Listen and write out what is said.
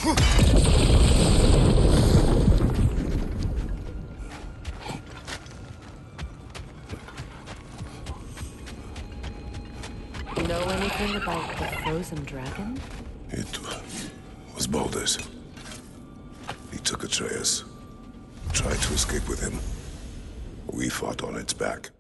Know anything about the frozen dragon? It was Baldur's. He took Atreus. Tried to escape with him. We fought on its back.